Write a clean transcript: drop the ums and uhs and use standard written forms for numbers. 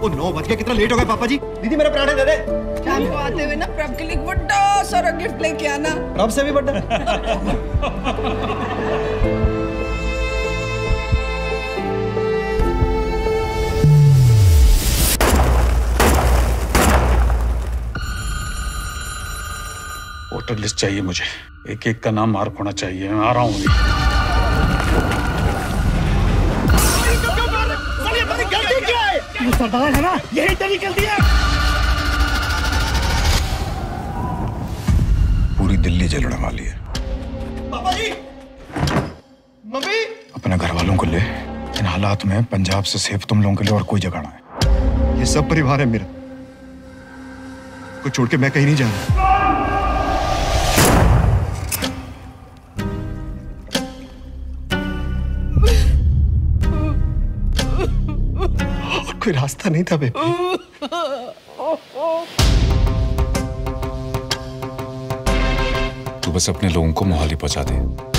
वो 9 बज गए, कितना लेट हो गए पापा जी। दीदी मेरे पराठे दे दे। शाम को आते हुए ना प्रभ के लिए बड़ा सारा गिफ्ट लेके आना। प्रभ से भी बड़ा। वोटर लिस्ट चाहिए मुझे, एक एक का नाम मार्क होना चाहिए। मैं आ रहा हूँ। सरदार है ना, यही तेरी गलती है। पूरी दिल्ली जलने वाली है। पापा जी, मम्मी। अपने घर वालों को ले, इन हालात में पंजाब से सिर्फ तुम लोगों के लिए और कोई जगह ना है। ये सब परिवार है मेरा, को छोड़ के मैं कहीं नहीं जा रहा। कोई रास्ता नहीं था बेबी। तू बस अपने लोगों को मोहाली पहुंचा दे।